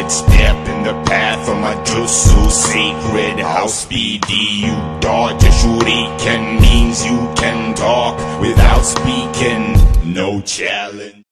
step in the path of my jutsu sacred. How speedy you dodge a shuriken means you can talk without speaking. No challenge.